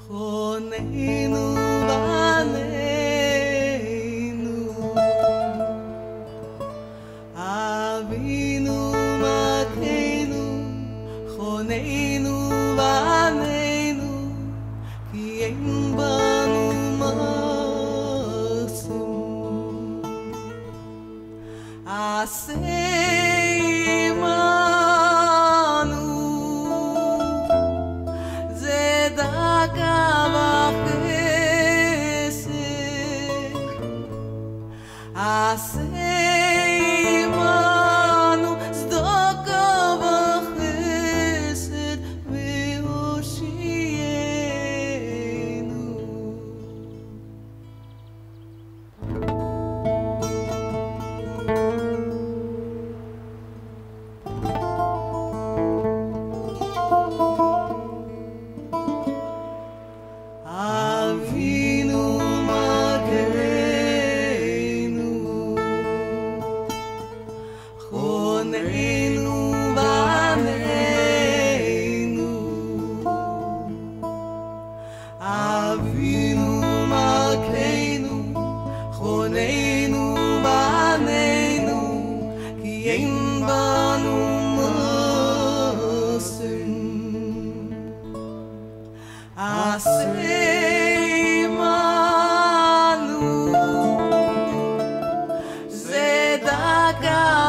חוננו בנינו, אבינו מלכנו, חוננו בנינו, כי אין בנו מקסים. עשה עמנו צדקה וחסד, עשה עמנו צדקה וחסד והושיענו. אבינו מלכנו, חוננו בנינו, אבינו מלכנו, חוננו בנינו, כי אין בנו מקסים. עשה עמנו צדקה